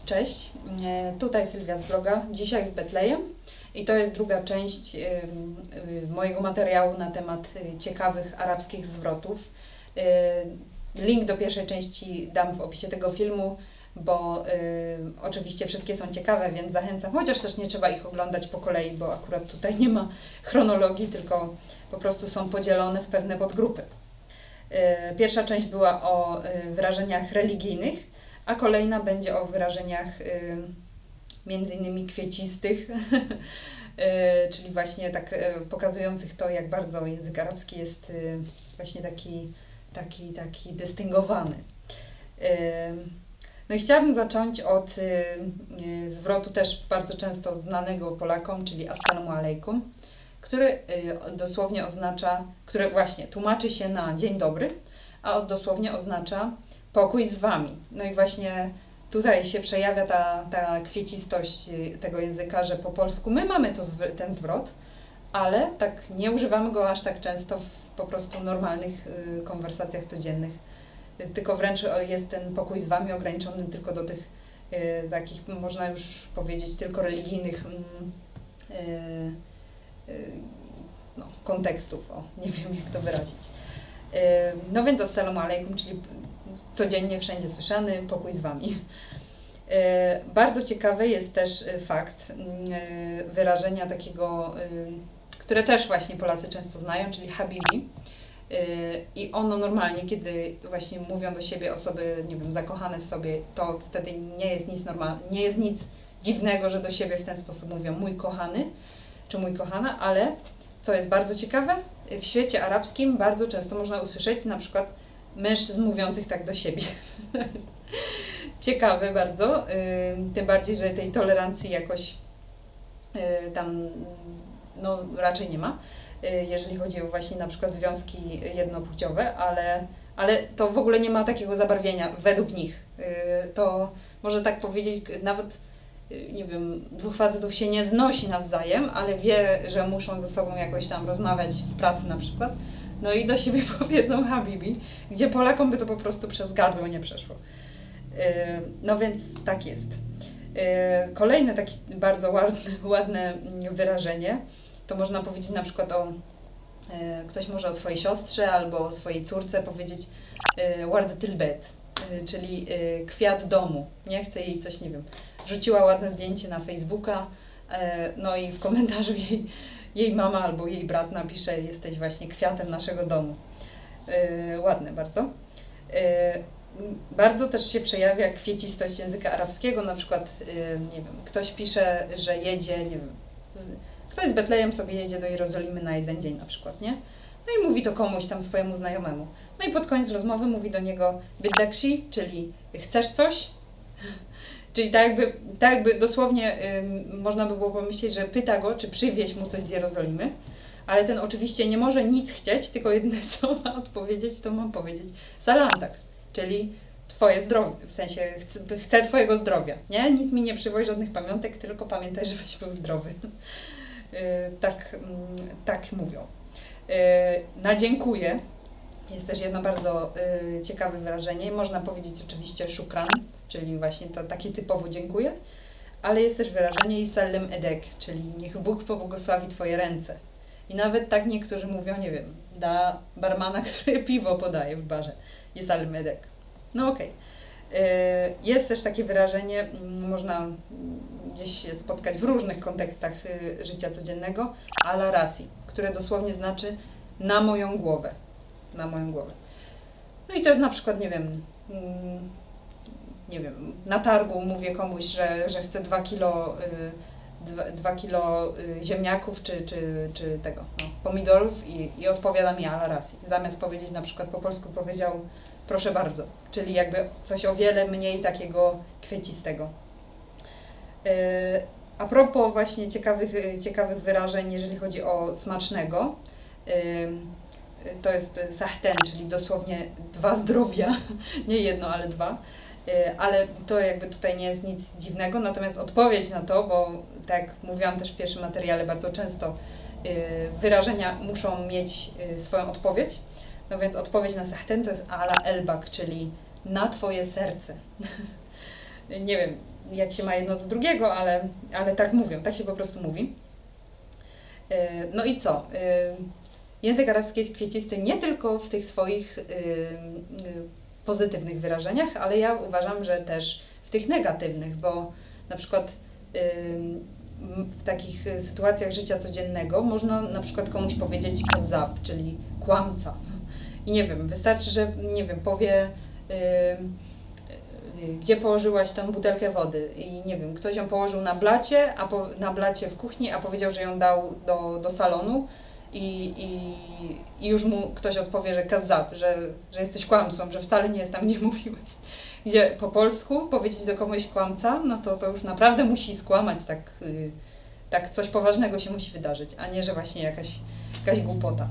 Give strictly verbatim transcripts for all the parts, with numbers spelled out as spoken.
Cześć, tutaj Sylwia z bloga Dzisiaj w Betlejem i to jest druga część mojego materiału na temat ciekawych arabskich zwrotów. Link do pierwszej części dam w opisie tego filmu, bo oczywiście wszystkie są ciekawe, więc zachęcam, chociaż też nie trzeba ich oglądać po kolei, bo akurat tutaj nie ma chronologii, tylko po prostu są podzielone w pewne podgrupy. Pierwsza część była o wyrażeniach religijnych, a kolejna będzie o wyrażeniach y, między innymi kwiecistych, y, czyli właśnie tak y, pokazujących to, jak bardzo język arabski jest y, właśnie taki, taki, taki dystyngowany. Y, no i chciałabym zacząć od y, y, zwrotu też bardzo często znanego Polakom, czyli assalamu alaikum, który y, dosłownie oznacza, który właśnie tłumaczy się na dzień dobry, a dosłownie oznacza pokój z wami. No i właśnie tutaj się przejawia ta, ta kwiecistość tego języka, że po polsku my mamy to, ten zwrot, ale tak nie używamy go aż tak często w po prostu normalnych y, konwersacjach codziennych. Y, tylko wręcz jest ten pokój z wami ograniczony tylko do tych y, takich, można już powiedzieć, tylko religijnych y, y, no, kontekstów. O, nie wiem, jak to wyrazić. Y, no więc assalamu alaikum, czyli codziennie, wszędzie słyszany, pokój z wami. E, bardzo ciekawy jest też fakt e, wyrażenia takiego, e, które też właśnie Polacy często znają, czyli habibi. E, I ono normalnie, kiedy właśnie mówią do siebie osoby, nie wiem, zakochane w sobie, to wtedy nie jest nic normal, nie jest nic dziwnego, że do siebie w ten sposób mówią mój kochany, czy mój kochana, ale co jest bardzo ciekawe, w świecie arabskim bardzo często można usłyszeć na przykład mężczyzn mówiących tak do siebie. Ciekawe bardzo, tym bardziej, że tej tolerancji jakoś tam no, raczej nie ma, jeżeli chodzi o właśnie na przykład związki jednopłciowe, ale, ale to w ogóle nie ma takiego zabarwienia według nich. To może tak powiedzieć, nawet nie wiem, dwóch facetów się nie znosi nawzajem, ale wie, że muszą ze sobą jakoś tam rozmawiać w pracy na przykład. No i do siebie powiedzą habibi, gdzie Polakom by to po prostu przez gardło nie przeszło. No więc tak jest. Kolejne takie bardzo ładne, ładne wyrażenie, to można powiedzieć na przykład o, ktoś może o swojej siostrze albo o swojej córce powiedzieć wardat al-bayt, czyli kwiat domu. Nie chce jej coś, nie wiem, wrzuciła ładne zdjęcie na Facebooka, no i w komentarzu jej jej mama albo jej brat napisze, jesteś właśnie kwiatem naszego domu. Yy, ładne bardzo. Yy, bardzo też się przejawia kwiecistość języka arabskiego, na przykład, yy, nie wiem, ktoś pisze, że jedzie, nie wiem, z, ktoś z Betlejem sobie jedzie do Jerozolimy na jeden dzień na przykład, nie? No i mówi to komuś tam swojemu znajomemu. No i pod koniec rozmowy mówi do niego bydlekshi, czyli chcesz coś? Czyli tak jakby, tak jakby dosłownie y, można by było pomyśleć, że pyta go, czy przywieźć mu coś z Jerozolimy, ale ten oczywiście nie może nic chcieć, tylko jedyne co ma odpowiedzieć, to mam powiedzieć salantak, czyli twoje zdrowie, w sensie chcę, chcę twojego zdrowia, nie? Nic mi nie przywoź, żadnych pamiątek, tylko pamiętaj, żebyś był zdrowy. y, tak, y, tak mówią. Y, na dziękuję jest też jedno bardzo y, ciekawe wyrażenie, można powiedzieć oczywiście szukran, czyli właśnie to takie typowo dziękuję, ale jest też wyrażenie Ysallim edek, czyli niech Bóg pobłogosławi twoje ręce. I nawet tak niektórzy mówią, nie wiem, dla barmana, który piwo podaje w barze, Ysallim edek. No okej. Okay. Jest też takie wyrażenie, można gdzieś się spotkać w różnych kontekstach życia codziennego, ala rasi, które dosłownie znaczy na moją głowę. Na moją głowę. No i to jest na przykład, nie wiem, nie wiem, na targu mówię komuś, że, że chcę dwa kilo, y, dwa, dwa kilo y, ziemniaków czy, czy, czy tego, no, pomidorów i, i odpowiada mi ala rasi. Zamiast powiedzieć na przykład po polsku powiedział proszę bardzo, czyli jakby coś o wiele mniej takiego kwiecistego. Y, a propos właśnie ciekawych, ciekawych wyrażeń, jeżeli chodzi o smacznego, y, to jest sahten, czyli dosłownie dwa zdrowia, nie jedno, ale dwa. Ale to jakby tutaj nie jest nic dziwnego, natomiast odpowiedź na to, bo tak jak mówiłam też w pierwszym materiale, bardzo często wyrażenia muszą mieć swoją odpowiedź, no więc odpowiedź na sahten to jest ala elbak, czyli na twoje serce. Nie wiem, jak się ma jedno do drugiego, ale, ale tak mówią, tak się po prostu mówi. No i co? Język arabski jest kwiecisty nie tylko w tych swoich pozytywnych wyrażeniach, ale ja uważam, że też w tych negatywnych, bo na przykład w takich sytuacjach życia codziennego można na przykład komuś powiedzieć kazzab, czyli kłamca. I nie wiem, wystarczy, że nie wiem, powie gdzie położyłaś tę butelkę wody i nie wiem, ktoś ją położył na blacie, a po, na blacie w kuchni, a powiedział, że ją dał do, do salonu i, i, i już mu ktoś odpowie, że kazzab, że, że jesteś kłamcą, że wcale nie jest tam, gdzie mówiłeś. Gdzie po polsku powiedzieć do kogoś kłamca, no to, to już naprawdę musi skłamać, tak, yy, tak coś poważnego się musi wydarzyć, a nie, że właśnie jakaś, jakaś głupota.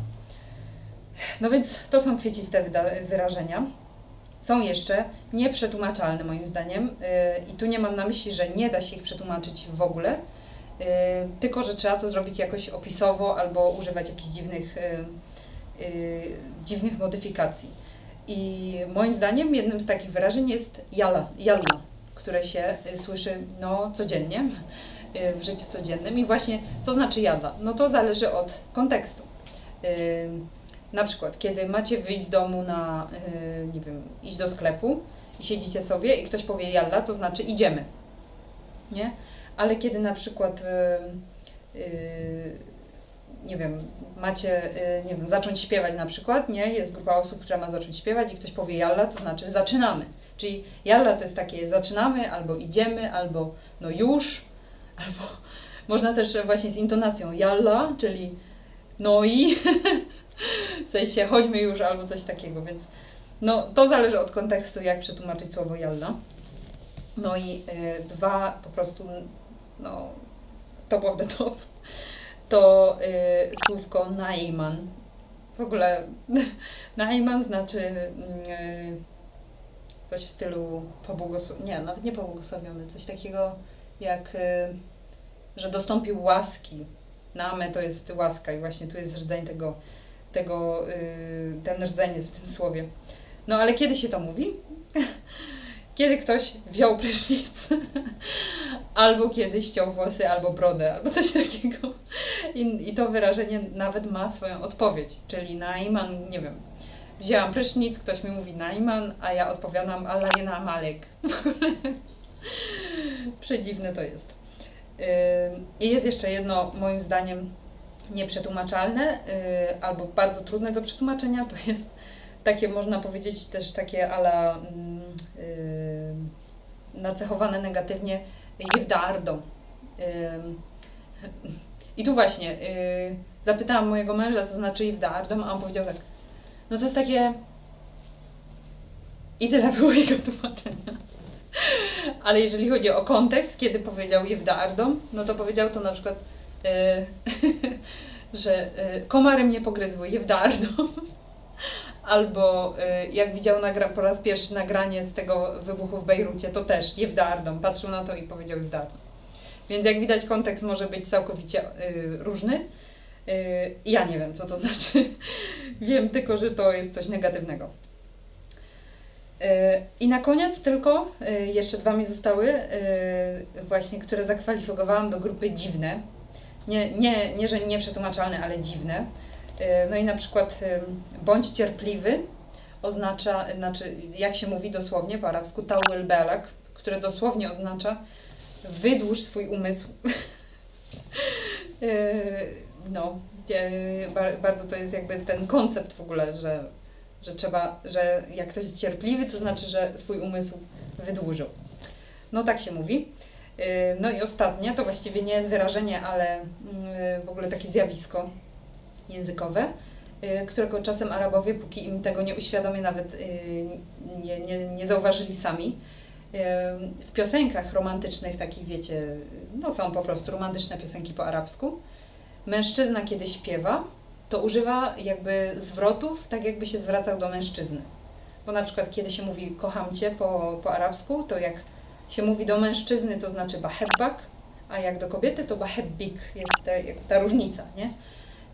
No więc to są kwieciste wyrażenia. Są jeszcze nieprzetłumaczalne moim zdaniem yy, i tu nie mam na myśli, że nie da się ich przetłumaczyć w ogóle, yy, tylko że trzeba to zrobić jakoś opisowo albo używać jakichś dziwnych, yy, yy, dziwnych modyfikacji. I moim zdaniem jednym z takich wyrażeń jest jalla, jalla, które się yy, słyszy no, codziennie, yy, w życiu codziennym. I właśnie co znaczy jalla? No to zależy od kontekstu. Yy, Na przykład, kiedy macie wyjść z domu na, yy, nie wiem, iść do sklepu i siedzicie sobie i ktoś powie jalla, to znaczy idziemy, nie? Ale kiedy na przykład, yy, yy, nie wiem, macie, yy, nie wiem, zacząć śpiewać na przykład, nie? Jest grupa osób, która ma zacząć śpiewać i ktoś powie jalla, to znaczy zaczynamy. Czyli jalla to jest takie zaczynamy, albo idziemy, albo no już, albo można też właśnie z intonacją jalla, czyli no i w sensie chodźmy już albo coś takiego, więc no to zależy od kontekstu, jak przetłumaczyć słowo jalla. No i y, dwa po prostu, no top of the top, to y, słówko naiman. W ogóle naiman znaczy y, coś w stylu pobłogosławiony, nie, nawet nie pobłogosławiony, coś takiego jak, y, że dostąpił łaski. Name to jest łaska i właśnie tu jest rdzeń tego, tego yy, ten rdzeń jest w tym słowie. No ale kiedy się to mówi? Kiedy ktoś wziął prysznic, albo kiedy ściął włosy, albo brodę, albo coś takiego. I, i to wyrażenie nawet ma swoją odpowiedź, czyli naiman, nie wiem, wzięłam prysznic, ktoś mi mówi naiman, a ja odpowiadam alajena malek. Przedziwne to jest. I jest jeszcze jedno, moim zdaniem, nieprzetłumaczalne, albo bardzo trudne do przetłumaczenia, to jest takie, można powiedzieć, też takie ala nacechowane negatywnie jewdardo. I tu właśnie zapytałam mojego męża, co znaczy jewdardo, a on powiedział tak, no to jest takie... I tyle było jego tłumaczenia. Ale jeżeli chodzi o kontekst, kiedy powiedział jewdardom, no to powiedział to na przykład, yy, że yy, komary mnie pogryzły, jewdardom. Albo yy, jak widział nagra po raz pierwszy nagranie z tego wybuchu w Bejrucie, to też jewdardom. Patrzył na to i powiedział jewdardom. Więc jak widać, kontekst może być całkowicie yy, różny. Yy, ja nie wiem, co to znaczy. Wiem tylko, że to jest coś negatywnego. I na koniec tylko jeszcze dwa mi zostały, właśnie, które zakwalifikowałam do grupy dziwne. Nie, nie, nie że nieprzetłumaczalne, ale dziwne. No i na przykład bądź cierpliwy oznacza, znaczy jak się mówi dosłownie po arabsku, tawil balak, które dosłownie oznacza wydłuż swój umysł. No, bardzo to jest jakby ten koncept w ogóle, że że trzeba, że jak ktoś jest cierpliwy, to znaczy, że swój umysł wydłużył. No tak się mówi. No i ostatnie, to właściwie nie jest wyrażenie, ale w ogóle takie zjawisko językowe, którego czasem Arabowie, póki im tego nie uświadomię, nawet nie, nie, nie zauważyli sami. W piosenkach romantycznych, takich wiecie, no są po prostu romantyczne piosenki po arabsku, mężczyzna kiedy śpiewa, to używa jakby zwrotów, tak jakby się zwracał do mężczyzny. Bo na przykład kiedy się mówi kocham cię po, po arabsku, to jak się mówi do mężczyzny, to znaczy bahebbak, a jak do kobiety, to bahebbik. Jest ta, ta różnica, nie?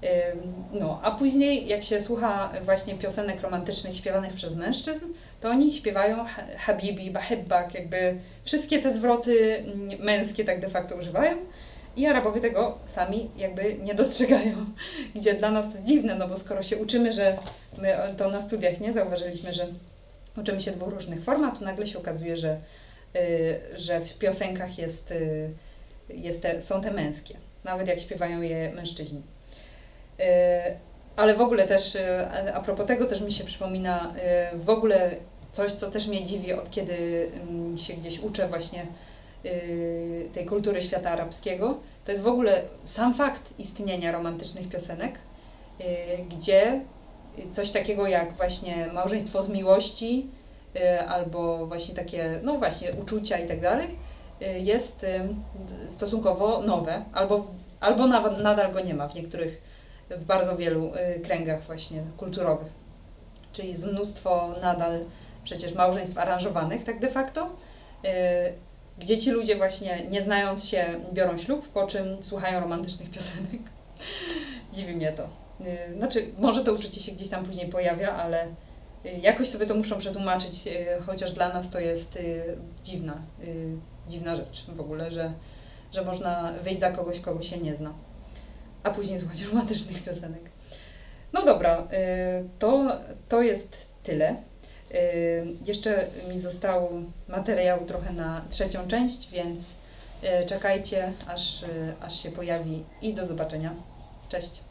No, a później jak się słucha właśnie piosenek romantycznych śpiewanych przez mężczyzn, to oni śpiewają habibi, bahibbak, jakby wszystkie te zwroty męskie tak de facto używają i Arabowie tego sami jakby nie dostrzegają, gdzie dla nas to jest dziwne, no bo skoro się uczymy, że my to na studiach nie zauważyliśmy, że uczymy się dwóch różnych form, a tu nagle się okazuje, że, że w piosenkach jest, jest te, są te męskie, nawet jak śpiewają je mężczyźni. Ale w ogóle też, a propos tego też mi się przypomina w ogóle coś, co też mnie dziwi, od kiedy się gdzieś uczę właśnie tej kultury świata arabskiego, to jest w ogóle sam fakt istnienia romantycznych piosenek, gdzie coś takiego jak właśnie małżeństwo z miłości albo właśnie takie, no właśnie, uczucia i tak dalej, jest stosunkowo nowe, albo, albo nawet nadal go nie ma w niektórych, w bardzo wielu kręgach właśnie kulturowych. Czyli jest mnóstwo nadal przecież małżeństw aranżowanych tak de facto, gdzie ci ludzie właśnie nie znając się biorą ślub, po czym słuchają romantycznych piosenek. Dziwi mnie to. Znaczy, może to uczucie się gdzieś tam później pojawia, ale jakoś sobie to muszą przetłumaczyć, chociaż dla nas to jest dziwna, dziwna rzecz w ogóle, że, że można wyjść za kogoś, kogo się nie zna, a później słuchać romantycznych piosenek. No dobra, to, to jest tyle. Jeszcze mi został materiał trochę na trzecią część, więc czekajcie, aż, aż się pojawi i do zobaczenia. Cześć!